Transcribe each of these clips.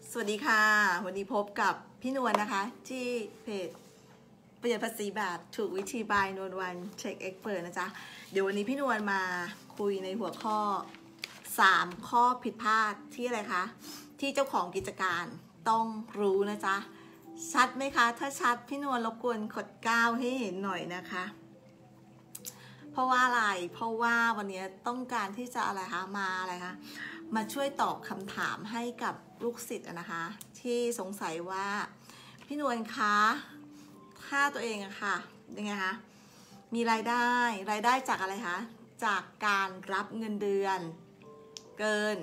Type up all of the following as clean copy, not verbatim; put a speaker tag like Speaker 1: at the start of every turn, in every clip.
Speaker 1: สวัสดีค่ะวันนี้พบกับพี่นวลนะคะที่เพจประหยัดภาษีแบบถูกวิธีบายนวลวันเช็คเอ็กเปิดนะจ๊ะเดี๋ยววันนี้พี่นวลมาคุยในหัวข้อ3ข้อผิดพลาดที่อะไรคะที่เจ้าของกิจการต้องรู้นะจ๊ะชัดไหมคะถ้าชัดพี่นวลรบกวนกด9ให้เห็นหน่อยนะคะเพราะว่าอะไรเพราะว่าวันนี้ต้องการที่จะอะไรคะมาช่วยตอบคำถามให้กับลูกศิษย์นะคะที่สงสัยว่าพี่นวลคะถ้าตัวเองอะค่ะยังไงคะมีรายได้จากอะไรคะจากการรับเงินเดือนเกิน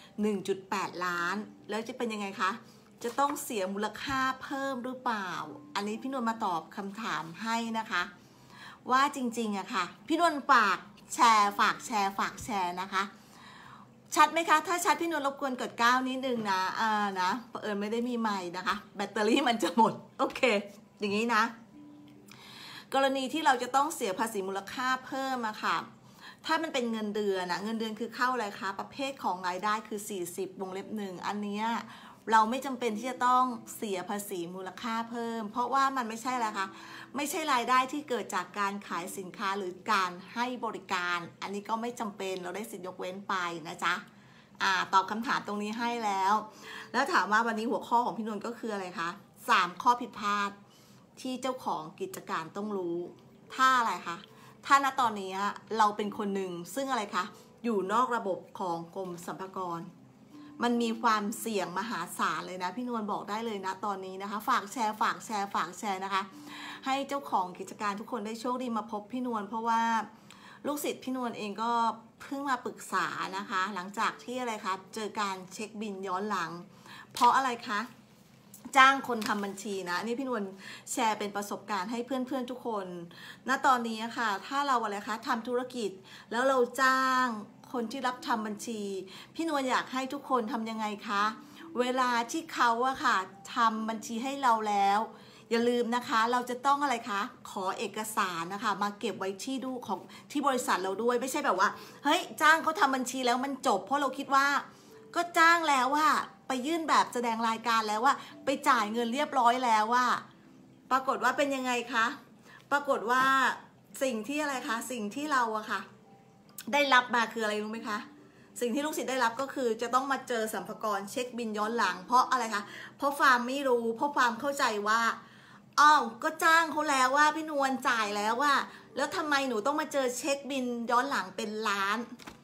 Speaker 1: 1.8 ล้านแล้วจะเป็นยังไงคะจะต้องเสียมูลค่าเพิ่มหรือเปล่าอันนี้พี่นวลมาตอบคำถามให้นะคะว่าจริงๆอะค่ะพี่นวลฝากแชร์นะคะชัดไหมคะถ้าชัดพี่นวลรบกวนกด9นิดนึงนะนะเผอิญไม่ได้มีไมค์นะคะแบตเตอรี่มันจะหมดโอเคอย่างนี้นะกรณีที่เราจะต้องเสียภาษีมูลค่าเพิ่มอะค่ะถ้ามันเป็นเงินเดือนนะเงินเดือนคือเข้าอะไรคะประเภทของรายได้คือ40วงเล็บ1อันนี้เราไม่จำเป็นที่จะต้องเสียภาษีมูลค่าเพิ่มเพราะว่ามันไม่ใช่อะไรคะไม่ใช่รายได้ที่เกิดจากการขายสินค้าหรือการให้บริการอันนี้ก็ไม่จำเป็นเราได้สิทธิยกเว้นไปนะจ๊ะตอบคำถามตรงนี้ให้แล้วถามว่าวันนี้หัวข้อของพี่นวลก็คืออะไรคะ3ข้อผิดพลาดที่เจ้าของกิจการต้องรู้ถ้าอะไรคะถ้าณตอนนี้เราเป็นคนหนึ่งซึ่งอะไรคะอยู่นอกระบบของกรมสรรพากรมันมีความเสี่ยงมหาศาลเลยนะพี่นวลบอกได้เลยนะตอนนี้นะคะฝากแชร์นะคะให้เจ้าของกิจการทุกคนได้โชคดีมาพบพี่นวลเพราะว่าลูกศิษย์พี่นวลเองก็เพิ่งมาปรึกษานะคะหลังจากที่อะไรคะเจอการเช็คบิลย้อนหลังเพราะอะไรคะจ้างคนทำบัญชีนะนี่พี่นวลแชร์เป็นประสบการณ์ให้เพื่อนๆทุกคนณตอนนี้ค่ะถ้าเราอะไรคะทำธุรกิจแล้วเราจ้างคนที่รับทำบัญชีพี่นวลอยากให้ทุกคนทำยังไงคะเวลาที่เขาอะค่ะทำบัญชีให้เราแล้วอย่าลืมนะคะเราจะต้องอะไรคะขอเอกสารนะคะมาเก็บไว้ที่ดูของที่บริษัทเราด้วยไม่ใช่แบบว่าเฮ้ยจ้างเขาทำบัญชีแล้วมันจบเพราะเราคิดว่าก็จ้างแล้วว่าไปยื่นแบบแสดงรายการแล้วว่าไปจ่ายเงินเรียบร้อยแล้วว่าปรากฏว่าเป็นยังไงคะปรากฏว่าสิ่งที่อะไรคะสิ่งที่เราอะค่ะได้รับมาคืออะไรรู้ไหมคะสิ่งที่ลูกศิษย์ได้รับก็คือจะต้องมาเจอสรรพากรเช็คบินย้อนหลังเพราะอะไรคะเพราะฟาร์มไม่รู้เพราะฟาร์มเข้าใจว่าอ้าวก็จ้างเขาแล้วว่าพี่นวลจ่ายแล้วว่าแล้วทำไมหนูต้องมาเจอเช็คบินย้อนหลังเป็นล้าน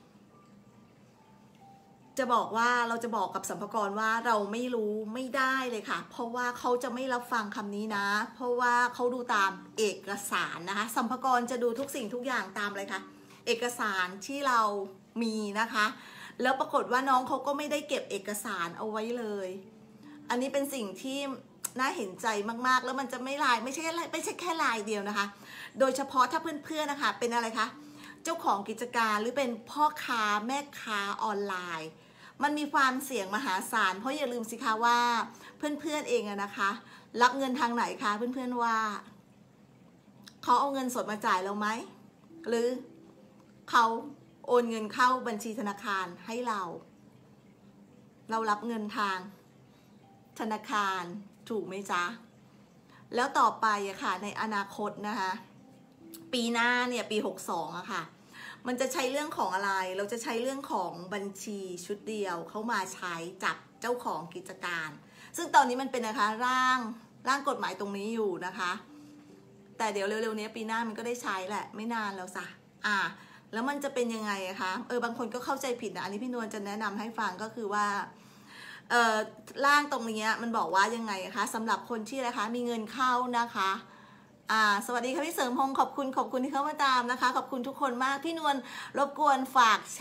Speaker 1: จะบอกว่าเราจะบอกกับสรรพากรว่าเราไม่รู้ไม่ได้เลยค่ะเพราะว่าเขาจะไม่รับฟังคำนี้นะเพราะว่าเขาดูตามเอกสารนะคะสรรพากรจะดูทุกสิ่งทุกอย่างตามอะไรคะเอกสารที่เรามีนะคะแล้วปรากฏว่าน้องเขาก็ไม่ได้เก็บเอกสารเอาไว้เลยอันนี้เป็นสิ่งที่น่าเห็นใจมากๆแล้วมันจะไม่ใช่แค่ลายเดียวนะคะโดยเฉพาะถ้าเพื่อนๆนะคะเป็นอะไรคะเจ้าของกิจการหรือเป็นพ่อค้าแม่ค้าออนไลน์มันมีความเสี่ยงมหาศาลเพราะอย่าลืมสิคะว่าเพื่อนๆเองนะคะรับเงินทางไหนคะเพื่อนๆว่าเขาเอาเงินสดมาจ่ายเราไหมหรือเขาโอนเงินเข้าบัญชีธนาคารให้เรารับเงินทางธนาคารถูกไหมจ๊ะแล้วต่อไปอะค่ะในอนาคตนะคะปีหน้าเนี่ยปี62อะค่ะมันจะใช้เรื่องของอะไรเราจะใช้เรื่องของบัญชีชุดเดียวเข้ามาใช้จับเจ้าของกิจการซึ่งตอนนี้มันเป็นนะคะร่างกฎหมายตรงนี้อยู่นะคะแต่เดี๋ยวเร็วๆนี้ปีหน้ามันก็ได้ใช้แหละไม่นานแล้วจ้ะแล้วมันจะเป็นยังไงอะคะบางคนก็เข้าใจผิดนะอันนี้พี่นวลจะแนะนำให้ฟังก็คือว่าร่างตรงนี้มันบอกว่ายังไงคะสำหรับคนที่นะคะมีเงินเข้านะคะสวัสดีค่ะพี่เสริมพงศ์ขอบคุณที่เข้ามาตามนะคะขอบคุณทุกคนมากพี่นวลรบกวนฝากแช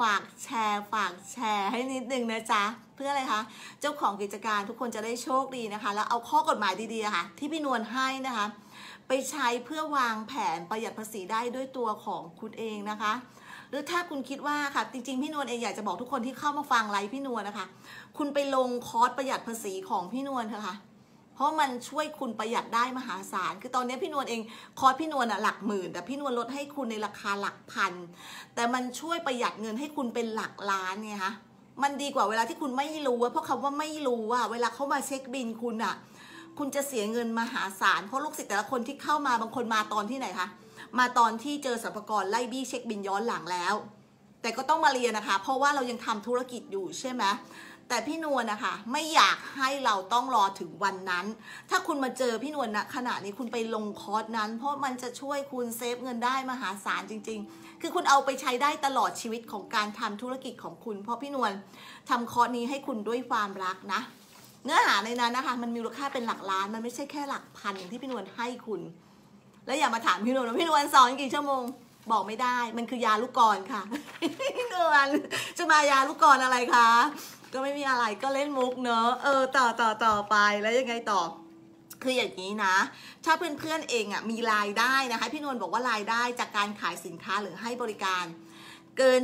Speaker 1: ร์ให้นิดนึงนะจ๊ะเพื่ออะไรคะเจ้าของกิจการทุกคนจะได้โชคดีนะคะแล้วเอาข้อกฎหมายดีๆค่ะที่พี่นวลให้นะคะไปใช้เพื่อวางแผนประหยัดภาษีได้ด้วยตัวของคุณเองนะคะหรือถ้าคุณคิดว่าค่ะจริงๆพี่นวลเองอยากจะบอกทุกคนที่เข้ามาฟังไลฟ์พี่นวลนะคะคุณไปลงคอร์สประหยัดภาษีของพี่นวลเถอะค่ะเพราะมันช่วยคุณประหยัดได้มหาศาลคือตอนนี้พี่นวลเองคอร์สพี่นวลหลักหมื่นแต่พี่นวลลดให้คุณในราคาหลักพันแต่มันช่วยประหยัดเงินให้คุณเป็นหลักล้านไงคะมันดีกว่าเวลาที่คุณไม่รู้เพราะคำว่าไม่รู้เวลาเขามาเช็คบินคุณคุณจะเสียเงินมหาศาลเพราะลูกศิษย์แต่ละคนที่เข้ามาบางคนมาตอนที่ไหนคะมาตอนที่เจอสรรพากรไล่บี้เช็คบินย้อนหลังแล้วแต่ก็ต้องมาเรียนนะคะเพราะว่าเรายังทำธุรกิจอยู่ใช่ไหมแต่พี่นวลนะคะไม่อยากให้เราต้องรอถึงวันนั้นถ้าคุณมาเจอพี่นวลณขณะนี้คุณไปลงคอร์สนั้นเพราะมันจะช่วยคุณเซฟเงินได้มหาศาลจริงๆคือคุณเอาไปใช้ได้ตลอดชีวิตของการทำธุรกิจของคุณเพราะพี่นวลทำคอร์สนี้ให้คุณด้วยความรักนะเนื้อหาในนั้นนะคะมันมีมูลค่าเป็นหลักล้านมันไม่ใช่แค่หลักพันอย่างที่พี่นวลให้คุณแล้วอย่ามาถามพี่นวลว่าพี่นวลสอนกี่ชั่วโมงบอกไม่ได้มันคือยาลูกกรค่ะพี่นวลจะมายาลูกกรอะไรคะก็ไม่มีอะไรก็เล่นมุกเนอะต่อไปแล้วยังไงต่อคืออย่างนี้นะถ้าเพื่อนๆเองมีรายได้นะคะพี่นวลบอกว่ารายได้จากการขายสินค้าหรือให้บริการเกิน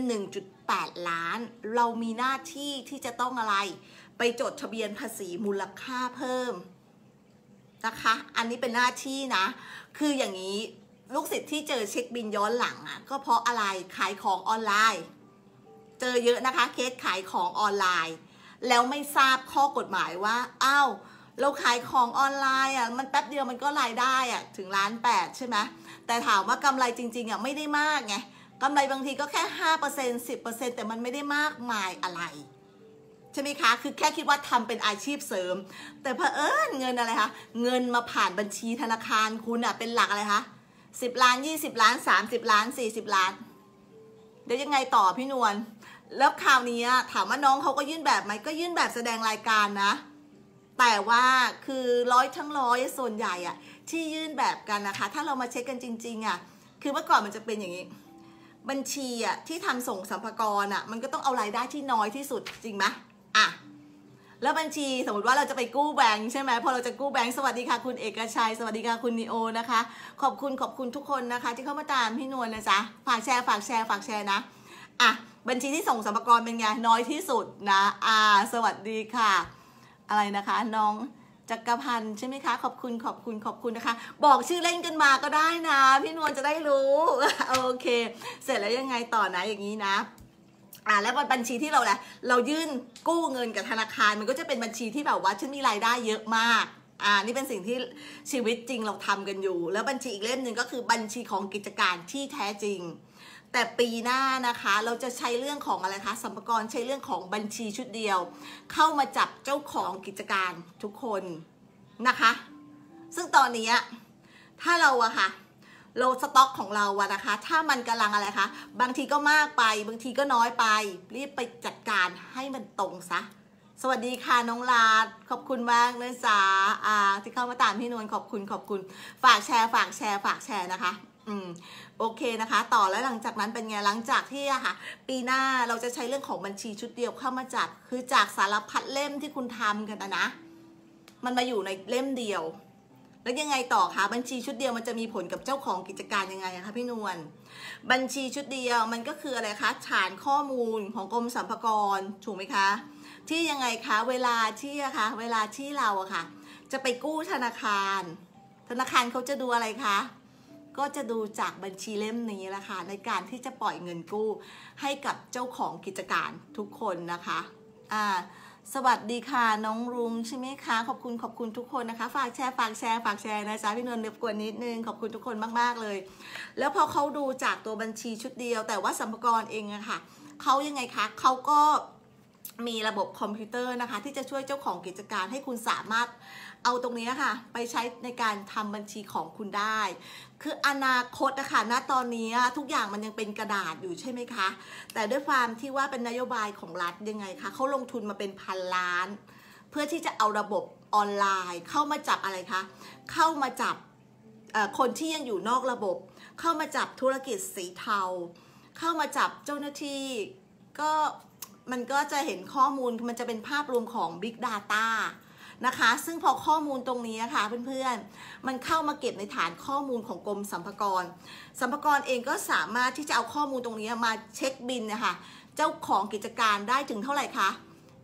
Speaker 1: 1.8 ล้านเรามีหน้าที่ที่จะต้องอะไรไปจดทะเบียนภาษีมูลค่าเพิ่มนะคะอันนี้เป็นหน้าที่นะคืออย่างนี้ลูกศิษย์ที่เจอเช็คบินย้อนหลังก็เพราะอะไรขายของออนไลน์เจอเยอะนะคะเคสขายของออนไลน์แล้วไม่ทราบข้อกฎหมายว่าอ้าวเราขายของออนไลน์มันแป๊บเดียวมันก็รายได้ถึง1.8 ล้านใช่ไหมแต่ถามว่ากำไรจริงๆไม่ได้มากไงกำไรบางทีก็แค่ 5% 10% แต่มันไม่ได้มากมายอะไรใช่ไหมคะคือแค่คิดว่าทำเป็นอาชีพเสริมแต่เผอิญเงินอะไรคะเงินมาผ่านบัญชีธนาคารคุณเป็นหลักอะไรคะ10 ล้าน20 ล้าน30 ล้าน40 ล้านเดี๋ยวยังไงต่อพี่นวลแล้วคราวนี้ถามว่าน้องเขาก็ยื่นแบบไหมก็ยื่นแบบแสดงรายการนะแต่ว่าคือ100 ทั้ง 100ส่วนใหญ่ที่ยื่นแบบกันนะคะถ้าเรามาเช็คกันจริงๆคือเมื่อก่อนมันจะเป็นอย่างนี้บัญชีที่ทำส่งสรรพากรมันก็ต้องเอารายได้ที่น้อยที่สุดจริงไหมแล้วบัญชีสมมติว่าเราจะไปกู้แบงค์ใช่ไหมพอเราจะกู้แบงค์สวัสดีค่ะคุณเอกชัยสวัสดีค่ะคุณนีโอนะคะขอบคุณทุกคนนะคะที่เข้ามาตามพี่นวลนะจ๊ะฝากแชร์นะบัญชีที่ส่งสรรพากรเป็นไงน้อยที่สุดนะสวัสดีค่ะอะไรนะคะน้องจักรพันธ์ใช่ไหมคะขอบคุณนะคะบอกชื่อเล่นกันมาก็ได้นะพี่นวลจะได้รู้โอเคเสร็จแล้วยังไงต่อนะอย่างนี้นะแล้วบัญชีที่เรายื่นกู้เงินกับธนาคารมันก็จะเป็นบัญชีที่แบบว่าฉันมีรายได้เยอะมากนี่เป็นสิ่งที่ชีวิตจริงเราทำกันอยู่แล้วบัญชีอีกเล่มหนึ่งก็คือบัญชีของกิจการที่แท้จริงแต่ปีหน้านะคะเราจะใช้เรื่องของอะไรคะสรรพากรใช้เรื่องของบัญชีชุดเดียวเข้ามาจับเจ้าของกิจการทุกคนนะคะซึ่งตอนนี้ถ้าเราเราสต็อกของเรานะคะถ้ามันกำลังอะไรคะบางทีก็มากไปบางทีก็น้อยไปรีบไปจัดการให้มันตรงซะสวัสดีค่ะน้องลาดขอบคุณมากเลยจ้าที่เข้ามาตามพี่นวลขอบคุณฝากแชร์นะคะโอเคนะคะต่อแล้วหลังจากนั้นเป็นไงหลังจากที่ปีหน้าเราจะใช้เรื่องของบัญชีชุดเดียวเข้ามาจับคือจากสารพัดเล่มที่คุณทำกันนะมันมาอยู่ในเล่มเดียวแล้วยังไงต่อคะบัญชีชุดเดียวมันจะมีผลกับเจ้าของกิจการยังไงคะพี่นวลบัญชีชุดเดียวมันก็คืออะไรคะฐานข้อมูลของกรมสรรพากรถูกไหมคะที่ยังไงคะเวลาที่เราจะไปกู้ธนาคารเขาจะดูอะไรคะก็จะดูจากบัญชีเล่มนี้แหละค่ะในการที่จะปล่อยเงินกู้ให้กับเจ้าของกิจการทุกคนนะคะสวัสดีค่ะน้องรุ้งใช่ไหมคะขอบคุณทุกคนนะคะฝากแชร์นะจ๊ะพี่นวลรบกวนนิดนึงขอบคุณทุกคนมากๆเลยแล้วพอเขาดูจากตัวบัญชีชุดเดียวแต่ว่าสรรพากรเองเขายังไงคะเขาก็มีระบบคอมพิวเตอร์นะคะที่จะช่วยเจ้าของกิจการให้คุณสามารถเอาตรงนี้ไปใช้ในการทำบัญชีของคุณได้คืออนาคตณตอนนี้ทุกอย่างมันยังเป็นกระดาษอยู่ใช่ไหมคะแต่ด้วยความที่ว่าเป็นนโยบายของรัฐยังไงคะเขาลงทุนมาเป็นพันล้านเพื่อที่จะเอาระบบออนไลน์เข้ามาจับอะไรคะเข้ามาจับคนที่ยังอยู่นอกระบบเข้ามาจับธุรกิจสีเทาเข้ามาจับเจ้าหน้าที่ก็มันก็จะเห็นข้อมูลมันจะเป็นภาพรวมของ Big Data นะคะซึ่งพอข้อมูลตรงนี้เพื่อนๆมันเข้ามาเก็บในฐานข้อมูลของกรมสรรพากรเองก็สามารถที่จะเอาข้อมูลตรงนี้มาเช็คบินเจ้าของกิจการได้ถึงเท่าไหร่คะ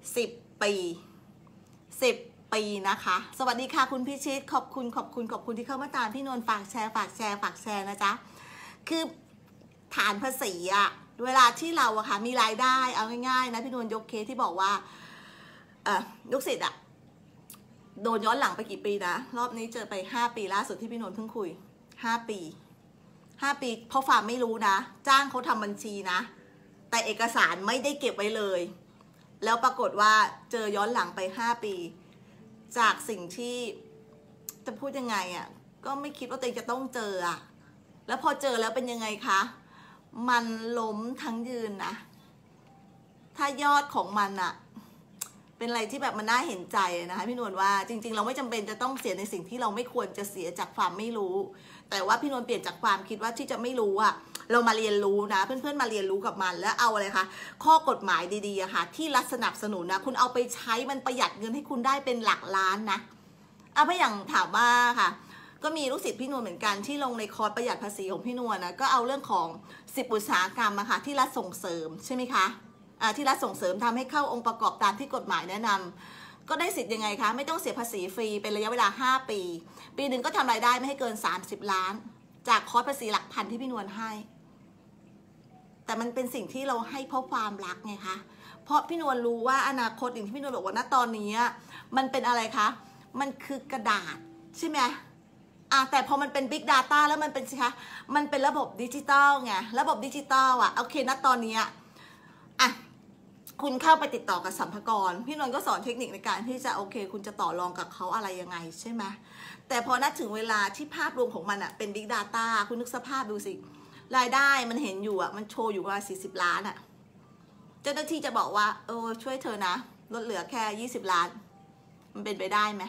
Speaker 1: 10 ปีนะคะสวัสดีค่ะคุณพิชิตขอบคุณที่เข้ามาตามพี่นวลฝากแชร์นะจ๊ะคือฐานภาษีเวลาที่เราอะค่ะมีรายได้เอาง่ายๆนะพี่นวลยกเคสที่บอกว่าลูกศิษย์อะโดนย้อนหลังไปกี่ปีนะรอบนี้เจอไป5 ปีล่าสุดที่พี่นวลเพิ่งคุย5 ปีเพราะฟาร์มไม่รู้นะจ้างเขาทำบัญชีนะแต่เอกสารไม่ได้เก็บไว้เลยแล้วปรากฏว่าเจอย้อนหลังไป5 ปีจากสิ่งที่จะพูดยังไงอะก็ไม่คิดว่าตัวเองจะต้องเจออะแล้วพอเจอแล้วเป็นยังไงคะมันล้มทั้งยืนนะถ้ายอดของมันอะเป็นอะไรที่แบบมันน่าเห็นใจนะคะพี่นวลว่าจริงๆเราไม่จำเป็นจะต้องเสียในสิ่งที่เราไม่ควรจะเสียจากความไม่รู้แต่ว่าพี่นวลเปลี่ยนจากความคิดว่าที่จะไม่รู้อะเรามาเรียนรู้นะเพื่อนๆมาเรียนรู้กับมันแล้วเอาอะไรคะข้อกฎหมายดีๆอะค่ะที่รัฐสนับสนุนนะคุณเอาไปใช้มันประหยัดเงินให้คุณได้เป็นหลักล้านนะเอาไปอย่างถามว่าค่ะก็มีลูกศิษย์พี่นวลเหมือนกันที่ลงในคอร์สประหยัดภาษีของพี่นวลนะก็เอาเรื่องของ10 อุตสาหกรรมอะค่ะที่รัฐส่งเสริมใช่ไหมคะที่รัฐส่งเสริมทำให้เข้าองค์ประกอบตามที่กฎหมายแนะนำก็ได้สิทธิ์ยังไงคะไม่ต้องเสียภาษีฟรีเป็นระยะเวลา5 ปีปีหนึ่งก็ทำรายได้ไม่ให้เกิน30 ล้านจากคอร์สภาษีหลักพันที่พี่นวลให้แต่มันเป็นสิ่งที่เราให้เพราะความรักไงคะเพราะพี่นวลรู้ว่าอนาคตอย่างที่พี่นวลบอกว่าณตอนนี้มันเป็นอะไรคะมันคือกระดาษใช่ไหมแต่พอมันเป็น Big Data แล้วมันเป็นสิคะมันเป็นระบบดิจิตอลไงระบบดิจิตอลโอเคณตอนนี้คุณเข้าไปติดต่อกับสรรพากรพี่นนท์ก็สอนเทคนิคในการที่จะโอเคคุณจะต่อรองกับเขาอะไรยังไงใช่ไหมแต่พอนัดถึงเวลาที่ภาพรวมของมันเป็น Big Data คุณนึกสภาพดูสิรายได้มันเห็นอยู่มันโชว์อยู่ว่า40 ล้านเจ้าหน้าที่จะบอกว่าช่วยเธอนะลดเหลือแค่20 ล้านมันเป็นไปได้ไหม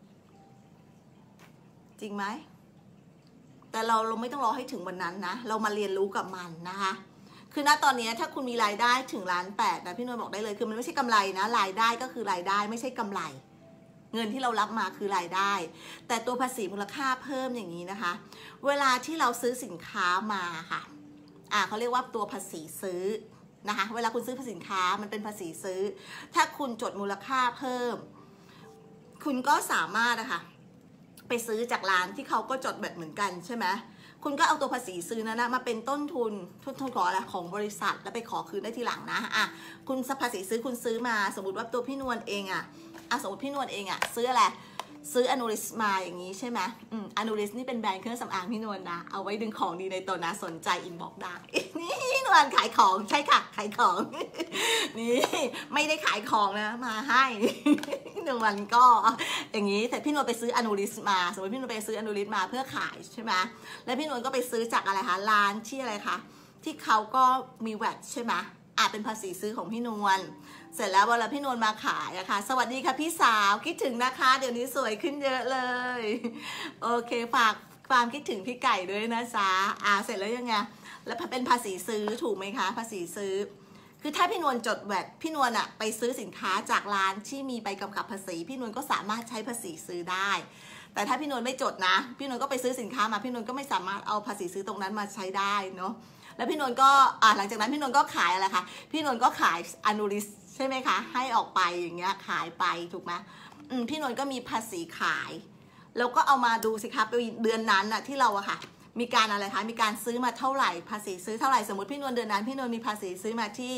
Speaker 1: จริงไหมแต่เราไม่ต้องรอให้ถึงวันนั้นนะเรามาเรียนรู้กับมันนะคะคือณตอนนี้ถ้าคุณมีรายได้ถึง1.8 ล้านนะพี่นวลบอกได้เลยคือมันไม่ใช่กำไรนะรายได้ก็คือรายได้ไม่ใช่กำไรเงินที่เรารับมาคือรายได้แต่ตัวภาษีมูลค่าเพิ่มอย่างนี้นะคะเวลาที่เราซื้อสินค้ามาค่ะเขาเรียกว่าตัวภาษีซื้อนะคะเวลาคุณซื้อสินค้ามันเป็นภาษีซื้อถ้าคุณจดมูลค่าเพิ่มคุณก็สามารถไปซื้อจากร้านที่เขาก็จดแบบเหมือนกันใช่ไหมคุณก็เอาตัวภาษีซื้อนั้นมาเป็นต้นทุนของอะไรของบริษัทแล้วไปขอคืนได้ทีหลังนะคุณภาษีซื้อคุณซื้อมาสมมติว่าตัวพี่นวลเองสมมติพี่นวลเองซื้ออะไรซื้ออนูริสมาอย่างนี้ใช่ไหมอนูริสนี่เป็นแบรนด์เครื่องสำอางพี่นวลนะเอาไว้ดึงของดีในตัวนะสนใจอินบ็อกซ์ได้นี่นวลขายของใช่ค่ะขายของนี่ไม่ได้ขายของนะมาให้นวลก็อย่างนี้แต่พี่นวลไปซื้ออนูริสมาสมมติพี่นวลไปซื้ออนูริสมาเพื่อขายใช่ไหมแล้วพี่นวลก็ไปซื้อจากอะไรคะร้านที่อะไรคะที่เขาก็มีแวตใช่ไหมเป็นภาษีซื้อของพี่นวลเสร็จแล้วเวลาพี่นวลมาขายสวัสดีค่ะพี่สาวคิดถึงนะคะเดี๋ยวนี้สวยขึ้นเยอะเลยโอเคฝากความคิดถึงพี่ไก่ด้วยนะจ๊ะเสร็จแล้วยังไงแล้วเป็นภาษีซื้อถูกไหมคะภาษีซื้อคือถ้าพี่นวลจดแวตพี่นวลไปซื้อสินค้าจากร้านที่มีใบกำกับภาษีพี่นวลก็สามารถใช้ภาษีซื้อได้แต่ถ้าพี่นวลไม่จดนะพี่นวลก็ไปซื้อสินค้ามาพี่นวลก็ไม่สามารถเอาภาษีซื้อตรงนั้นมาใช้ได้เนาะแล้วพี่นวลก็หลังจากนั้นพี่นวลก็ขายอะไรคะพี่นวลก็ขายอนูริสใช่ไหมคะให้ออกไปอย่างเงี้ยขายไปถูกไหมพี่นวลก็มีภาษีขายแล้วก็เอามาดูสิคะเดือนนั้นที่เรามีการอะไรคะมีการซื้อมาเท่าไหร่ภาษีซื้อเท่าไหร่สมมติพี่นวลเดือนนั้นพี่นวลมีภาษีซื้อมาที่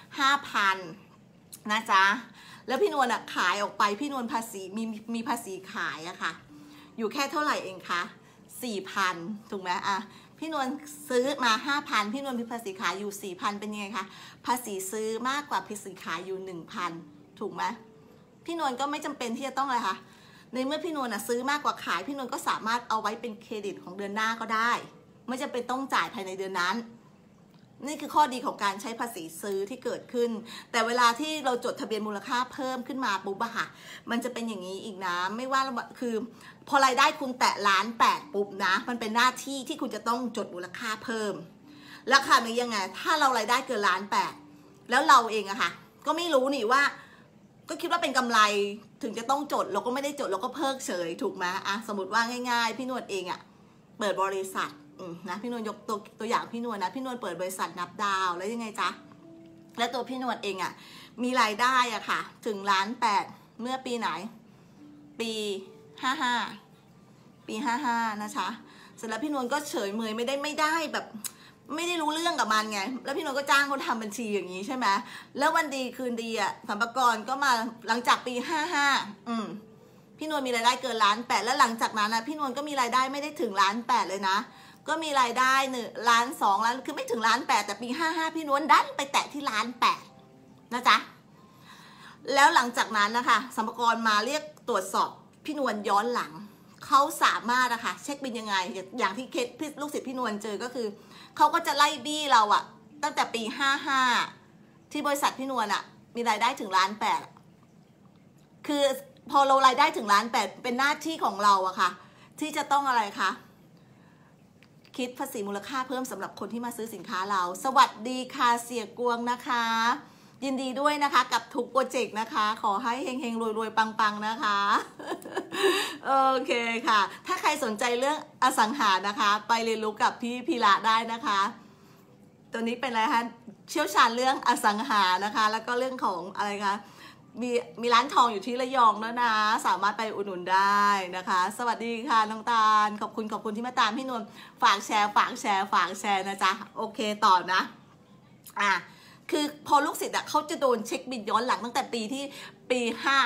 Speaker 1: 5,000 นะจ๊ะแล้วพี่นวลขายออกไปพี่นวลภาษีมีภาษีขายอยู่แค่เท่าไหร่เองคะ 4,000 ถูกไหมพี่นวลซื้อมา 5,000 พี่นวลมีภาษีขายอยู่ 4,000 เป็นยังไงคะภาษีซื้อมากกว่าภาษีขายอยู่ 1,000 ถูกไหมพี่นวลก็ไม่จำเป็นที่จะต้องอะไรคะในเมื่อพี่นวลซื้อมากกว่าขายพี่นวลก็สามารถเอาไว้เป็นเครดิตของเดือนหน้าก็ได้ไม่จำเป็นต้องจ่ายภายในเดือนนั้นนี่คือข้อดีของการใช้ภาษีซื้อที่เกิดขึ้นแต่เวลาที่เราจดทะเบียนมูลค่าเพิ่มขึ้นมาปุ๊บมันจะเป็นอย่างนี้อีกนะไม่ว่าคือพอรายได้คุณแตะ1.8 ล้านปุ๊บนะมันเป็นหน้าที่ที่คุณจะต้องจดมูลค่าเพิ่มราคานี้ยังไงถ้าเรารายได้เกิน1.8 ล้านแล้วเราเองก็ไม่รู้นี่ว่าก็คิดว่าเป็นกำไรถึงจะต้องจดเราก็ไม่ได้จดเราก็เพิกเฉยถูกไหมสมมติว่าง่ายๆพี่นวลเองเปิดบริษัทนะพี่นวลยกตัวอย่างพี่นวลนะพี่นวลเปิดบริษัทนับดาวแล้วยังไงจ๊ะและตัวพี่นวลเองมีรายได้ถึง1.8 ล้านเมื่อปีไหนปี55นะจ๊ะเสร็จแล้วพี่นวลก็เฉยเมยไม่ได้แบบไม่ได้รู้เรื่องกับมันไงแล้วพี่นวลก็จ้างคนทำบัญชีอย่างนี้ใช่ไหมแล้ววันดีคืนดีอ่ะสรรพากรก็มาหลังจากปี55พี่นวลมีรายได้เกิน1.8 ล้านแล้วหลังจากนั้นนะพี่นวลก็มีรายได้ไม่ได้ถึง1.8 ล้านเลยนะก็มีรายได้1.2 ล้านคือไม่ถึง1.8 ล้านแต่ปี55พี่นวลดันไปแตะที่1.8 ล้านนะจ๊ะแล้วหลังจากนั้นนะคะสรรพากรมาเรียกตรวจสอบพี่นวลย้อนหลังเขาสามารถนะคะเช็คบินยังไงอย่างที่เคสลูกศิษย์พี่นวลเจอก็คือเขาก็จะไล่บี้เราอะตั้งแต่ปี55ที่บริษัทพี่นวลอะมีรายได้ถึง1.8 ล้านคือพอเรารายได้ถึง1.8 ล้านเป็นหน้าที่ของเราอะค่ะที่จะต้องอะไรคะคิดภาษีมูลค่าเพิ่มสำหรับคนที่มาซื้อสินค้าเราสวัสดีค่ะเสียกวงนะคะยินดีด้วยนะคะกับทุกโปรเจกต์นะคะขอให้เฮงๆรวยๆปังๆนะคะโอเคค่ะถ้าใครสนใจเรื่องอสังหานะคะไปเรียนรู้กับพี่พีระได้นะคะตัวนี้เป็นอะไรคะเชี่ยวชาญเรื่องอสังหานะคะแล้วก็เรื่องของอะไรคะมีร้านทองอยู่ที่ระยองแล้วนะสามารถไปอุดหนุนได้นะคะสวัสดีค่ะน้องตาลขอบคุณที่มาตามพี่นวลฝากแชร์นะจ๊ะโอเคต่อนะคือพอลูกศิษย์เขาจะโดนเช็คบินย้อนหลังตั้งแต่ปี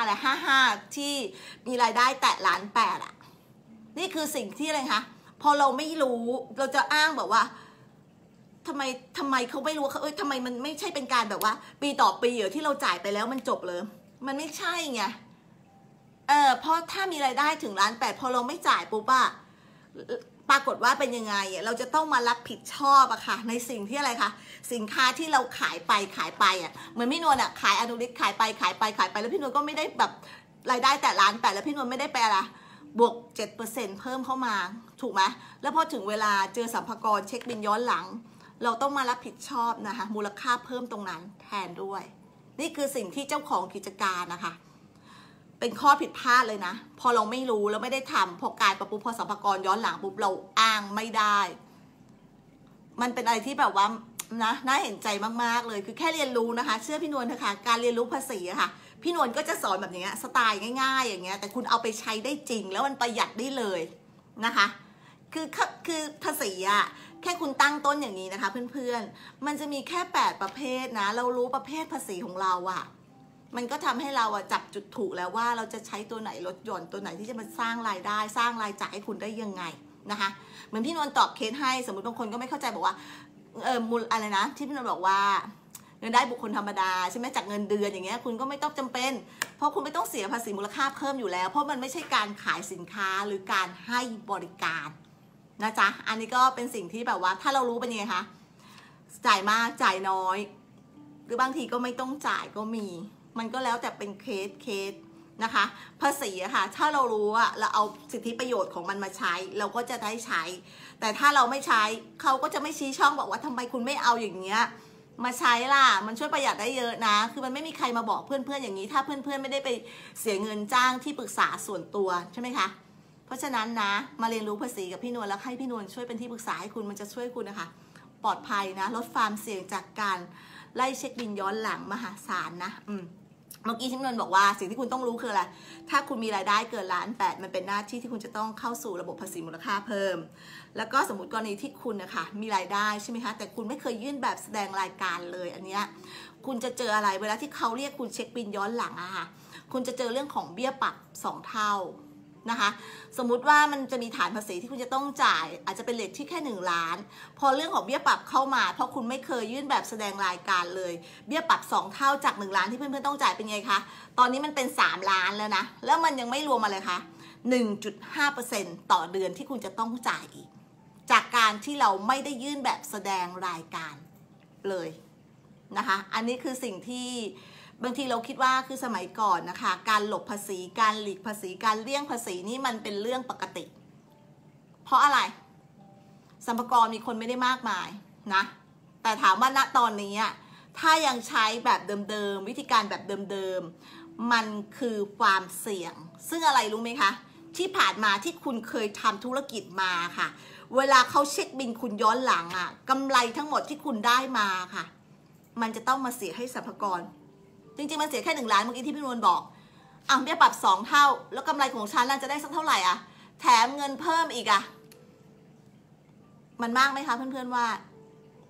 Speaker 1: 55ที่มีรายได้แตะ1.8 ล้านนี่คือสิ่งที่อะไรคะพอเราไม่รู้เราจะอ้างแบบว่าทำไมเขาไม่รู้เขาทำไมมันไม่ใช่เป็นการแบบว่าปีต่อปีที่เราจ่ายไปแล้วมันจบเลยมันไม่ใช่ไงเพราะถ้ามีรายได้ถึง1.8 ล้านพอเราไม่จ่ายปุ๊บปรากฏว่าเป็นยังไงเราจะต้องมารับผิดชอบอะค่ะในสิ่งที่อะไรคะสินค้าที่เราขายไปเหมือนพี่นวลขายอนุฤทธิ์ขายไปแล้วพี่นวลก็ไม่ได้แบบรายได้แต่1.8 ล้านแล้วพี่นวลไม่ได้ไปอะไรบวก 7% เพิ่มเข้ามาถูกไหมแล้วพอถึงเวลาเจอสรรพากรเช็คบินย้อนหลังเราต้องมารับผิดชอบนะคะมูลค่าเพิ่มตรงนั้นแทนด้วยนี่คือสิ่งที่เจ้าของกิจการนะคะเป็นข้อผิดพลาดเลยนะพอเราไม่รู้แล้วไม่ได้ทำพอกลายปุ๊บพอสรรพากรย้อนหลังปุ๊บเราอ้างไม่ได้มันเป็นอะไรที่แบบว่านะน่าเห็นใจมากๆเลยคือแค่เรียนรู้นะคะเชื่อพี่นวลเถอะค่ะการเรียนรู้ภาษีอะค่ะพี่นวลก็จะสอนแบบนี้สไตล์ง่ายๆอย่างเงี้ยแต่คุณเอาไปใช้ได้จริงแล้วมันประหยัดได้เลยนะคะคือภาษีอะแค่คุณตั้งต้นอย่างนี้นะคะเพื่อนๆมันจะมีแค่8ประเภทนะเรารู้ประเภทภาษีของเราอะมันก็ทำให้เราจับจุดถูกแล้วว่าเราจะใช้ตัวไหนลดหย่อนตัวไหนที่จะมาสร้างรายได้สร้างรายจ่ายให้คุณได้ยังไงนะคะเหมือนพี่นวลตอบเคสให้สมมติบางคนก็ไม่เข้าใจบอกว่ามูลอะไรนะที่พี่นวลบอกว่าเงินได้บุคคลธรรมดาใช่ไหมจากเงินเดือนอย่างเงี้ยคุณก็ไม่ต้องจำเป็นเพราะคุณไม่ต้องเสียภาษีมูลค่าเพิ่มอยู่แล้วเพราะมันไม่ใช่การขายสินค้าหรือการให้บริการนะจ๊ะอันนี้ก็เป็นสิ่งที่แบบว่าถ้าเรารู้เป็นยังไงคะจ่ายมากจ่ายน้อยหรือบางทีก็ไม่ต้องจ่ายก็มีมันก็แล้วแต่เป็นเคสนะคะภาษีอะค่ะถ้าเรารู้อะเราเอาสิทธิประโยชน์ของมันมาใช้เราก็จะได้ใช้แต่ถ้าเราไม่ใช้เขาก็จะไม่ชี้ช่องบอกว่าทำไมคุณไม่เอาอย่างเงี้ยมาใช้ล่ะมันช่วยประหยัดได้เยอะนะคือมันไม่มีใครมาบอกเพื่อนๆอย่างนี้ถ้าเพื่อนๆไม่ได้ไปเสียเงินจ้างที่ปรึกษาส่วนตัวใช่ไหมคะเพราะฉะนั้นนะมาเรียนรู้ภาษีกับพี่นวลแล้วให้พี่นวลช่วยเป็นที่ปรึกษาให้คุณมันจะช่วยคุณนะคะปลอดภัยนะลดความเสี่ยงจากการไล่เช็คบินย้อนหลังมหาศาลนะเมื่อกี้ที่พี่นวลบอกว่าสิ่งที่คุณต้องรู้คืออะไรถ้าคุณมีรายได้เกิน1.8 ล้านมันเป็นหน้าที่ที่คุณจะต้องเข้าสู่ระบบภาษีมูลค่าเพิ่มแล้วก็สมมติกรณีที่คุณนะคะมีรายได้ใช่ไหมคะแต่คุณไม่เคยยื่นแบบแสดงรายการเลยอันเนี้ยคุณจะเจออะไรเวลาที่เขาเรียกคุณเช็คบินย้อนหลังอะค่ะคุณจะเจอเรื่องของเบี้ยปรับ2 เท่านะคะสมมุติว่ามันจะมีฐานภาษีที่คุณจะต้องจ่ายอาจจะเป็นเลทที่แค่1 ล้านพอเรื่องของเบี้ยปรับเข้ามาเพราะคุณไม่เคยยื่นแบบแสดงรายการเลยเบี้ยปรับ2 เท่าจาก1 ล้านที่เพื่อนๆต้องจ่ายเป็นไงคะตอนนี้มันเป็น3 ล้านแล้วนะแล้วมันยังไม่รวมอะไรคะ 1.5% ต่อเดือนที่คุณจะต้องจ่ายอีกจากการที่เราไม่ได้ยื่นแบบแสดงรายการเลยนะคะอันนี้คือสิ่งที่บางทีเราคิดว่าคือสมัยก่อนนะคะการหลบภาษีการหลีกภาษีการเลี่ยงภาษีนี่มันเป็นเรื่องปกติเพราะอะไรสรรพากรมีคนไม่ได้มากมายนะแต่ถามว่าณตอนนี้ถ้ายังใช้แบบเดิมๆวิธีการแบบเดิมๆมันคือความเสี่ยงซึ่งอะไรรู้ไหมคะที่ผ่านมาที่คุณเคยทำธุรกิจมาค่ะเวลาเขาเช็คบินคุณย้อนหลังกำไรทั้งหมดที่คุณได้มาค่ะมันจะต้องมาเสียให้สรรพากรจริงๆมันเสียแค่1 ล้านเมื่อกี้ที่พี่นวลบอกเบี้ยปรับ2 เท่าแล้วกำไรของฉันจะได้สักเท่าไหร่แถมเงินเพิ่มอีกมันมากไหมคะเพื่อนๆว่า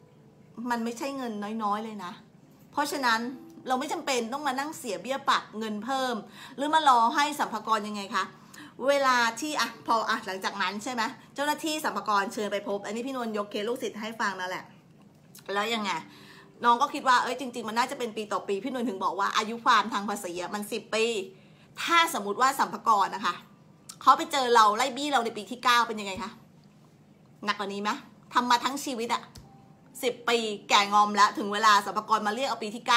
Speaker 1: มันไม่ใช่เงินน้อยๆเลยนะเพราะฉะนั้นเราไม่จำเป็นต้องมานั่งเสียเบี้ยปรับเงินเพิ่มหรือมารอให้สรรพากรยังไงคะเวลาที่พอหลังจากนั้นใช่ไหมเจ้าหน้าที่สรรพากรเชิญไปพบอันนี้พี่นวลยกเคสลูกศิษย์ให้ฟังนั่นแหละแล้วยังไงน้องก็คิดว่าจริงๆมันน่าจะเป็นปีต่อปีพี่นวลถึงบอกว่าอายุความทางภาษีมัน10 ปีถ้าสมมติว่าสรรพากรนะคะเขาไปเจอเราไล่บี้เราในปีที่9เป็นยังไงคะหนักกว่านี้ไหมทำมาทั้งชีวิต10 ปีแก่งอมแล้วถึงเวลาสรรพากรมาเรียกเอาปีที่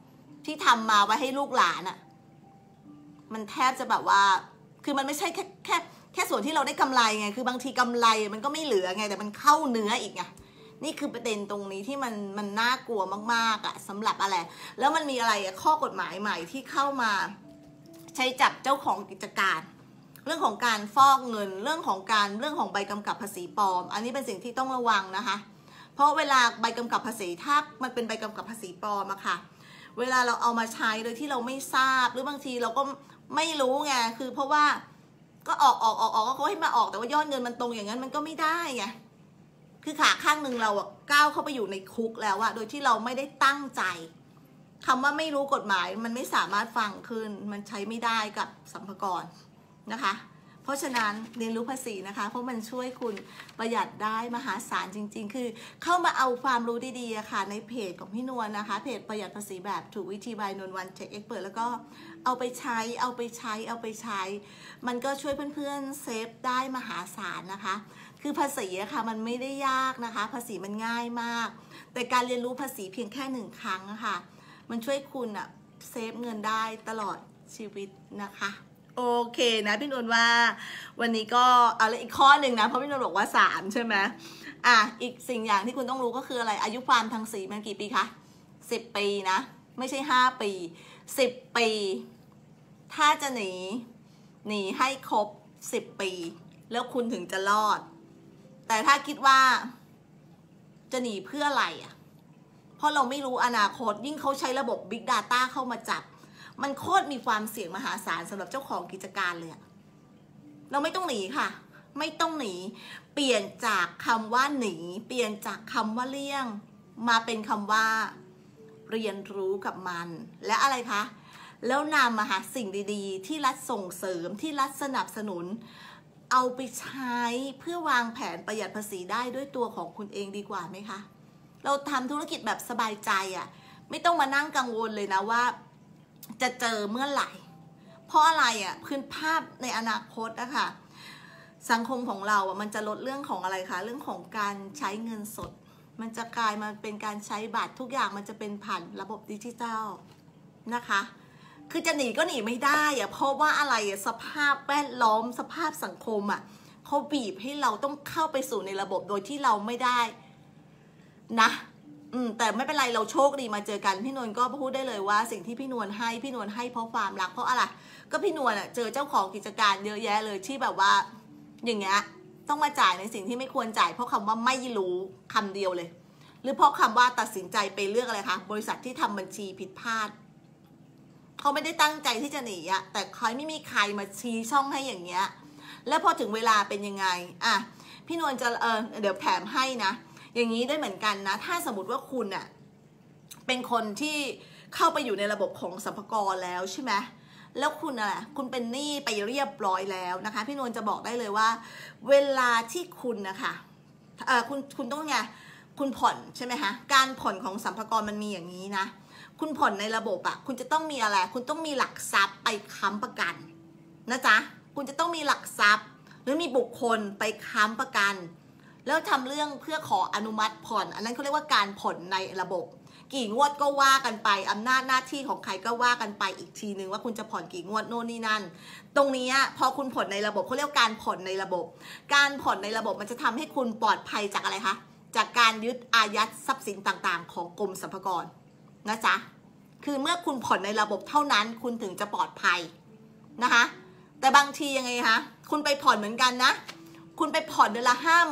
Speaker 1: 9ที่ทำมาไว้ให้ลูกหลานมันแทบจะแบบว่าคือมันไม่ใช่แค่ส่วนที่เราได้กำไรไงคือบางทีกำไรมันก็ไม่เหลือไงแต่มันเข้าเนื้ออีกไงนี่คือประเด็นตรงนี้ที่มันน่ากลัวมากๆสำหรับอะไรแล้วมันมีอะไรข้อกฎหมายใหม่ที่เข้ามาใช้จับเจ้าของกิจการเรื่องของการฟอกเงินเรื่องของใบกำกับภาษีปลอมอันนี้เป็นสิ่งที่ต้องระวังนะคะเพราะเวลาใบกำกับภาษีถ้ามันเป็นใบกำกับภาษีปลอมค่ะเวลาเราเอามาใช้โดยที่เราไม่ทราบหรือบางทีเราก็ไม่รู้ไงคือเพราะว่าก็ออกก็เขาให้มาออกแต่ว่ายอดเงินมันตรงอย่างนั้นมันก็ไม่ได้ไงคือขาข้างหนึ่งเราก้าวเข้าไปอยู่ในคุกแล้วโดยที่เราไม่ได้ตั้งใจคำว่าไม่รู้กฎหมายมันไม่สามารถฟังขึ้นมันใช้ไม่ได้กับสรรพากรนะคะเพราะฉะนั้นเรียนรู้ภาษีนะคะเพราะมันช่วยคุณประหยัดได้มหาศาลจริงๆคือเข้ามาเอาความรู้ดีๆค่ะในเพจของพี่นวลนะคะเพจประหยัดภาษีแบบถูกวิธี by นวลวันเช็คเอ็กเปิดแล้วก็เอาไปใช้มันก็ช่วยเพื่อนๆเซฟได้มหาศาลนะคะคือภาษีค่ะมันไม่ได้ยากนะคะภาษีมันง่ายมากแต่การเรียนรู้ภาษีเพียงแค่1 ครั้งค่ะมันช่วยคุณเซฟเงินได้ตลอดชีวิตนะคะโอเคนะพี่นวลว่าวันนี้ก็อะไรอีกข้อหนึ่งนะเพราะพี่นวลบอกว่า3ใช่ไหมอีกสิ่งอย่างที่คุณต้องรู้ก็คืออะไรอายุความทางสีมันกี่ปีคะ10 ปีนะไม่ใช่5 ปี10 ปีถ้าจะหนีให้ครบ10 ปีแล้วคุณถึงจะรอดแต่ถ้าคิดว่าจะหนีเพื่ออะไรเพราะเราไม่รู้อนาคตยิ่งเขาใช้ระบบ Big Data เข้ามาจับมันโคตรมีความเสี่ยงมหาศาลสำหรับเจ้าของกิจการเลยเราไม่ต้องหนีค่ะไม่ต้องหนีเปลี่ยนจากคำว่าหนีเปลี่ยนจากคำว่าเลี่ยงมาเป็นคำว่าเรียนรู้กับมันและอะไรคะแล้วนำสิ่งดีๆที่รัฐส่งเสริมที่รัฐสนับสนุนเอาไปใช้เพื่อวางแผนประหยัดภาษีได้ด้วยตัวของคุณเองดีกว่าไหมคะเราทำธุรกิจแบบสบายใจไม่ต้องมานั่งกังวลเลยนะว่าจะเจอเมื่อไหร่เพราะอะไรพื้นภาพในอนาคตนะคะสังคมของเรามันจะลดเรื่องของอะไรคะเรื่องของการใช้เงินสดมันจะกลายมาเป็นการใช้บัตรทุกอย่างมันจะเป็นผ่านระบบดิจิทัลนะคะคือจะหนีก็หนีไม่ได้เพราะว่าอะไรสภาพแวดล้อมสภาพสังคมเขาบีบให้เราต้องเข้าไปสู่ในระบบโดยที่เราไม่ได้นะแต่ไม่เป็นไรเราโชคดีมาเจอกันพี่นวลก็พูดได้เลยว่าสิ่งที่พี่นวลให้เพราะความรักเพราะอะไรก็พี่นวลเจอเจ้าของกิจการเยอะแยะเลยที่แบบว่าอย่างเงี้ยต้องมาจ่ายในสิ่งที่ไม่ควรจ่ายเพราะคำว่าไม่รู้คำเดียวเลยหรือเพราะคำว่าตัดสินใจไปเลือกอะไรคะบริษัทที่ทำบัญชีผิดพลาดเขาไม่ได้ตั้งใจที่จะหนีแต่ใครไม่มีใครมาชี้ช่องให้อย่างเงี้ยแล้วพอถึงเวลาเป็นยังไงพี่นวลจะเดี๋ยวแถมให้นะอย่างนี้ได้เหมือนกันนะถ้าสมมติว่าคุณเป็นคนที่เข้าไปอยู่ในระบบของสรรพากรแล้วใช่ไหมแล้วคุณเป็นหนี้ไปเรียบร้อยแล้วนะคะพี่นวลจะบอกได้เลยว่าเวลาที่คุณนะคะคุณต้องไงคุณผ่อนใช่ไหมคะการผ่อนของสรรพากรมันมีอย่างนี้นะคุณผ่อนในระบบคุณจะต้องมีอะไรคุณต้องมีหลักทรัพย์ไปค้ำประกันนะจ๊ะคุณจะต้องมีหลักทรัพย์หรือมีบุคคลไปค้ำประกันแล้วทำเรื่องเพื่อขออนุมัติผ่อนอันนั้นเขาเรียกว่าการผ่อนในระบบกี่งวดก็ว่ากันไปอำนาจหน้าที่ของใครก็ว่ากันไปอีกทีนึงว่าคุณจะผ่อนกี่งวดโน่นนี่นั่นตรงนี้พอคุณผ่อนในระบบเขาเรียกการผ่อนในระบบการผ่อนในระบบมันจะทำให้คุณปลอดภัยจากอะไรคะจากการยึดอายัดทรัพย์สินต่างๆของกรมสรรพากรนะจ๊ะคือเมื่อคุณผ่อนในระบบเท่านั้นคุณถึงจะปลอดภัยนะคะแต่บางทียังไงคะคุณไปผ่อนเหมือนกันนะคุณไปผ่อนเดือนละ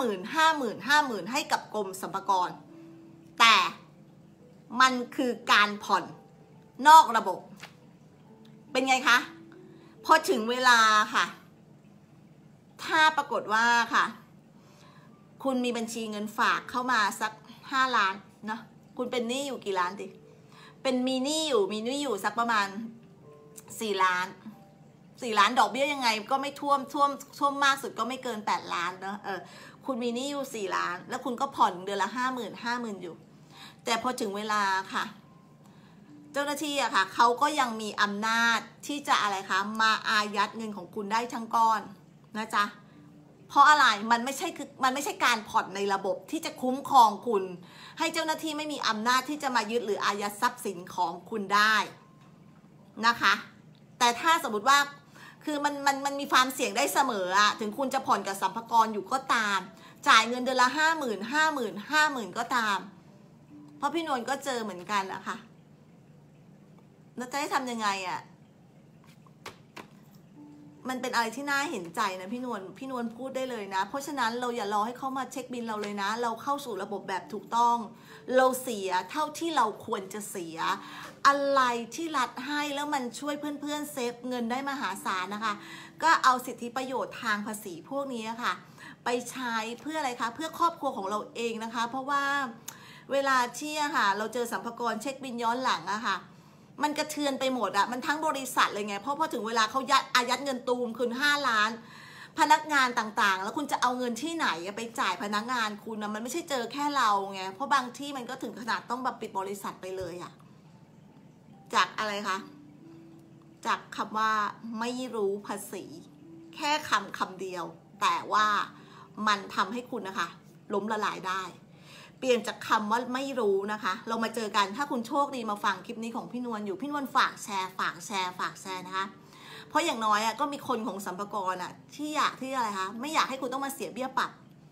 Speaker 1: 50,000ให้กับกรมสรรพากรแต่มันคือการผ่อนนอกระบบเป็นไงคะพอถึงเวลาค่ะถ้าปรากฏว่าค่ะคุณมีบัญชีเงินฝากเข้ามาสัก5 ล้านนะคุณเป็นหนี้อยู่กี่ล้านดิเป็นมีหนี้อยู่สักประมาณ4 ล้านดอกเบี้ยยังไงก็ไม่ท่วมมากสุดก็ไม่เกิน8 ล้านเนาะคุณมีหนี้อยู่4 ล้านแล้วคุณก็ผ่อนเดือนละ50,000อยู่แต่พอถึงเวลาค่ะเจ้าหน้าที่อะค่ะเขาก็ยังมีอำนาจที่จะอะไรคะมาอายัดเงินของคุณได้ทั้งก้อนนะจ๊ะเพราะอะไรมันไม่ใช่การผ่อนในระบบที่จะคุ้มครองคุณให้เจ้าหน้าที่ไม่มีอำนาจที่จะมายึดหรืออายัดทรัพย์สินของคุณได้นะคะแต่ถ้าสมมติว่าคือมันมีความเสี่ยงได้เสมออะถึงคุณจะผ่อนกับสรรพากรอยู่ก็ตามจ่ายเงินเดือนละ50,000ก็ตามเพราะพี่นวลก็เจอเหมือนกันนะคะแล้วจะให้ทำยังไงอะมันเป็นอะไรที่น่าเห็นใจนะพี่นวลพูดได้เลยนะเพราะฉะนั้นเราอย่ารอให้เขามาเช็คบิลเราเลยนะเราเข้าสู่ระบบแบบถูกต้องเราเสียเท่าที่เราควรจะเสียอะไรที่รัฐให้แล้วมันช่วยเพื่อนๆเซฟเงินได้มหาศาลนะคะก็เอาสิทธิประโยชน์ทางภาษีพวกนี้ค่ะไปใช้เพื่ออะไรคะเพื่อครอบครัวของเราเองนะคะเพราะว่าเวลาที่ค่ะเราเจอสรรพากรเช็คบิลย้อนหลังอะค่ะมันกระเทือนไปหมดอะมันทั้งบริษัทเลยไงเพราะพอถึงเวลาเขาอายัดเงินตูมคืน5 ล้านพนักงานต่างๆแล้วคุณจะเอาเงินที่ไหนไปจ่ายพนักงานคุณนะมันไม่ใช่เจอแค่เราไงเพราะบางที่มันก็ถึงขนาดต้องแบบปิดบริษัทไปเลยอะจากอะไรคะจากคำว่าไม่รู้ภาษีแค่คำเดียวแต่ว่ามันทำให้คุณนะคะล้มละลายได้เปลี่ยนจากคำว่าไม่รู้นะคะเรามาเจอกันถ้าคุณโชคดีมาฟังคลิปนี้ของพี่นวลอยู่พี่นวลฝากแชร์นะคะเพราะอย่างน้อยก็มีคนของสรรพากรที่อยากที่อะไรคะไม่อยากให้คุณต้องมาเสียเบี้ยปรับ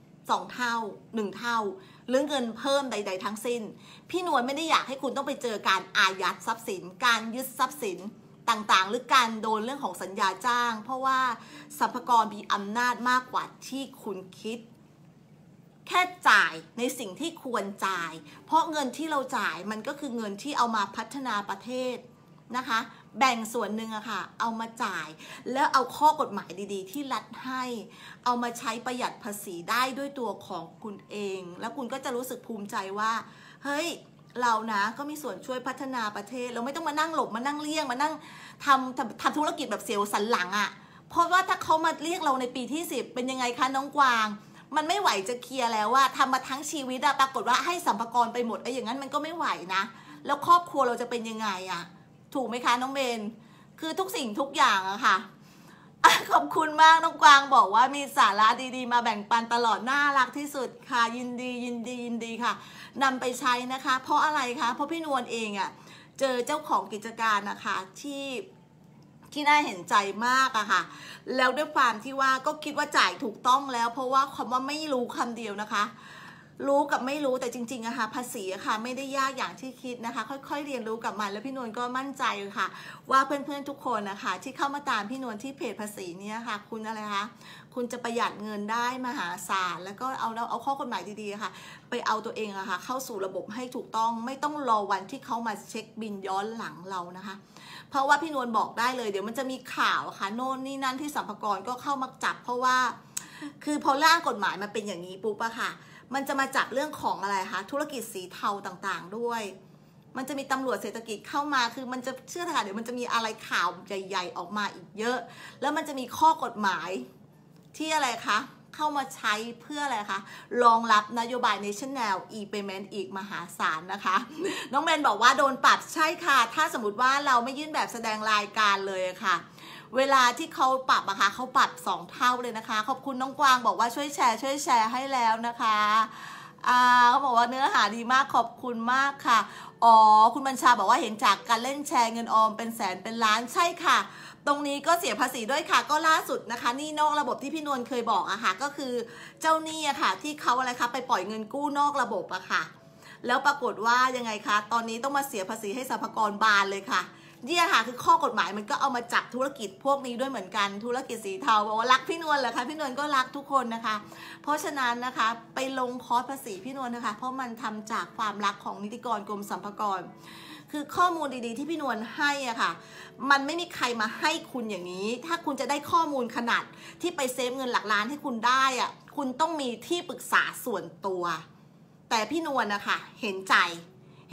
Speaker 1: 2 เท่า1 เท่าหรือเงินเพิ่มใดๆทั้งสิ้นพี่นวลไม่ได้อยากให้คุณต้องไปเจอการอายัดทรัพย์สินการยึดทรัพย์สินต่างๆหรือการโดนเรื่องของสัญญาจ้างเพราะว่าสรรพากรมีอำนาจมากกว่าที่คุณคิดแค่จ่ายในสิ่งที่ควรจ่ายเพราะเงินที่เราจ่ายมันก็คือเงินที่เอามาพัฒนาประเทศนะคะแบ่งส่วนหนึ่งอะค่ะเอามาจ่ายแล้วเอาข้อกฎหมายดีๆที่รัฐให้เอามาใช้ประหยัดภาษีได้ด้วยตัวของคุณเองแล้วคุณก็จะรู้สึกภูมิใจว่าเฮ้ยเรานะก็มีส่วนช่วยพัฒนาประเทศเราไม่ต้องมานั่งหลบมานั่งเลี่ยงมานั่งทำธุรกิจแบบเสียวสันหลังอะเพราะว่าถ้าเขามาเรียกเราในปีที่10เป็นยังไงคะน้องกวางมันไม่ไหวจะเคลียร์แล้วว่าทำมาทั้งชีวิตปรากฏว่าให้สัมภาระไปหมดอย่างนั้นมันก็ไม่ไหวนะแล้วครอบครัวเราจะเป็นยังไงถูกไหมคะน้องเบนคือทุกสิ่งทุกอย่างอะค่ะขอบคุณมากน้องกวางบอกว่ามีสาระดีๆมาแบ่งปันตลอดน่ารักที่สุดค่ะยินดีค่ะนำไปใช้นะคะเพราะอะไรคะเพราะพี่นวลเองเจอเจ้าของกิจการนะคะที่น่าเห็นใจมากอะค่ะแล้วด้วยความที่ว่าก็คิดว่าจ่ายถูกต้องแล้วเพราะว่าคำว่าไม่รู้คำเดียวนะคะรู้กับไม่รู้แต่จริงๆอะค่ะภาษีอะค่ะไม่ได้ยากอย่างที่คิดนะคะค่อยๆเรียนรู้กับมันแล้วพี่นวลก็มั่นใจค่ะว่าเพื่อนๆทุกคนนะคะที่เข้ามาตามพี่นวลที่เพจภาษีเนี่ยค่ะคุณอะไรคะคุณจะประหยัดเงินได้มหาศาลแล้วก็เอาข้อกฎหมายดีๆค่ะไปเอาตัวเองอะค่ะเข้าสู่ระบบให้ถูกต้องไม่ต้องรอวันที่เขามาเช็คบิลย้อนหลังเรานะคะเพราะว่าพี่นวลบอกได้เลยเดี๋ยวมันจะมีข่าวค่ะโน่นนี่นั่นที่สรรพากรก็เข้ามาจับเพราะว่าคือพอร่างกฎหมายมาเป็นอย่างนี้ปุ๊บอะค่ะมันจะมาจับเรื่องของอะไรคะธุรกิจสีเทาต่างๆด้วยมันจะมีตำรวจเศรษฐกิจเข้ามาคือมันจะเชื่อค่ะเดี๋ยวมันจะมีอะไรข่าวใหญ่ๆออกมาอีกเยอะแล้วมันจะมีข้อกฎหมายที่อะไรคะเข้ามาใช้เพื่ออะไรคะรองรับนโยบาย National e-payment อีกมหาศาลนะคะน้องเบนบอกว่าโดนปรับใช่ค่ะถ้าสมมติว่าเราไม่ยื่นแบบแสดงรายการเลยค่ะเวลาที่เขาปรับอะค่ะเขาปรับ2 เท่าเลยนะคะขอบคุณน้องกวางบอกว่าช่วยแชร์ให้แล้วนะคะเขาบอกว่าเนื้อหาดีมากขอบคุณมากค่ะคุณบัญชาบอกว่าเห็นจากการเล่นแชร์เงินออมเป็นแสนเป็นล้านใช่ค่ะตรงนี้ก็เสียภาษีด้วยค่ะก็ล่าสุดนะคะนี่นอกระบบที่พี่นวลเคยบอกอะค่ะก็คือเจ้าหนี้อะค่ะที่เขาอะไรคะไปปล่อยเงินกู้นอกระบบอะค่ะแล้วปรากฏว่ายังไงคะตอนนี้ต้องมาเสียภาษีให้สรรพากรบานเลยค่ะเนี่ยค่ะคือข้อกฎหมายมันก็เอามาจับธุรกิจพวกนี้ด้วยเหมือนกันธุรกิจสีเทาบอกว่ารักพี่นวลเหรอคะพี่นวลก็รักทุกคนนะคะเพราะฉะนั้นนะคะไปลงคอร์สภาษีพี่นวลนะคะเพราะมันทำจากความรักของนิติกรกรมสรรพากรคือข้อมูลดีๆที่พี่นวลให้อะค่ะมันไม่มีใครมาให้คุณอย่างนี้ถ้าคุณจะได้ข้อมูลขนาดที่ไปเซฟเงินหลักล้านให้คุณได้อะคุณต้องมีที่ปรึกษาส่วนตัวแต่พี่นวลนะคะเห็นใจ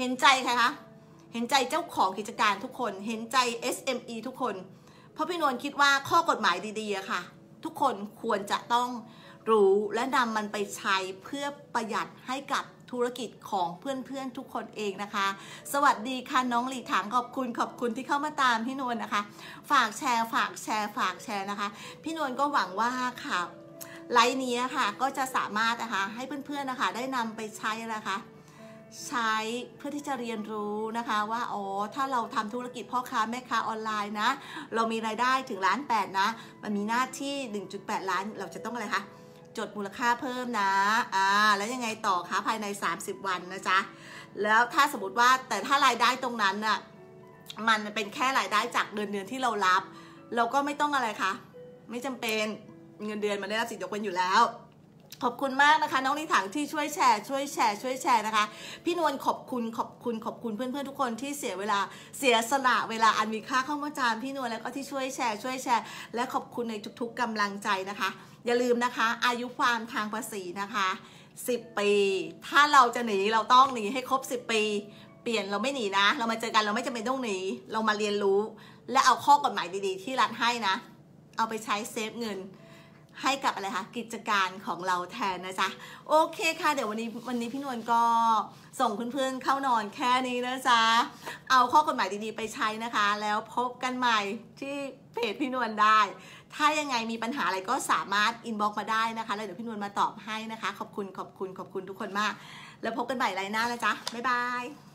Speaker 1: เห็นใจใครคะเห็นใจเจ้าของกิจการทุกคนเห็นใจ SME ทุกคนเพราะพี่นวลคิดว่าข้อกฎหมายดีๆอะค่ะทุกคนควรจะต้องรู้และนำมันไปใช้เพื่อประหยัดให้กับธุรกิจของเพื่อนๆทุกคนเองนะคะสวัสดีค่ะน้องหลีถังขอบคุณที่เข้ามาตามพี่นวลนะคะฝากแชร์นะคะพี่นวลก็หวังว่าค่ะไลฟ์นี้ค่ะก็จะสามารถนะคะให้เพื่อนๆนะคะได้นำไปใช้นะคะใช้เพื่อที่จะเรียนรู้นะคะว่าอ๋อถ้าเราทำธุรกิจพ่อค้าแม่ค้าออนไลน์นะเรามีรายได้ถึง1.8 ล้านนะมันมีหน้าที่ 1.8 ล้านเราจะต้องอะไรคะจดมูลค่าเพิ่มนะแล้วยังไงต่อคะภายใน30 วันนะจ๊ะแล้วถ้าสมมติว่าแต่ถ้ารายได้ตรงนั้นน่ะมันเป็นแค่รายได้จากเดือนที่เรารับเราก็ไม่ต้องอะไรคะไม่จำเป็นเงินเดือนมันได้รับสิทธิ์ยกเว้นอยู่แล้วขอบคุณมากนะคะน้องนิถังที่ช่วยแชร์นะคะพี่นวลขอบคุณเพื่อนๆทุกคนที่เสียเวลาเสียสละเวลาอันมีค่าเข้ามาจามพี่นวลแล้วก็ที่ช่วยแชร์และขอบคุณในทุกๆกำลังใจนะคะอย่าลืมนะคะอายุความทางภาษีนะคะ10 ปีถ้าเราจะหนีเราต้องหนีให้ครบ10 ปีเปลี่ยนเราไม่หนีนะเรามาเจอกันเราไม่จำเป็นต้องหนีเรามาเรียนรู้และเอาข้อกฎหมายดีๆที่รัฐให้นะเอาไปใช้เซฟเงินให้กับอะไรคะกิจการของเราแทนนะจ๊ะโอเคค่ะเดี๋ยววันนี้พี่นวลก็ส่งเพื่อนๆเข้านอนแค่นี้นะจ๊ะเอาข้อกฎหมายดีๆไปใช้นะคะแล้วพบกันใหม่ที่เพจพี่นวลได้ถ้ายังไงมีปัญหาอะไรก็สามารถอินบ็อกซ์มาได้นะคะแล้วเดี๋ยวพี่นวลมาตอบให้นะคะขอบคุณทุกคนมากแล้วพบกันใหม่ไลน์หน้านะจ๊ะบ๊ายบาย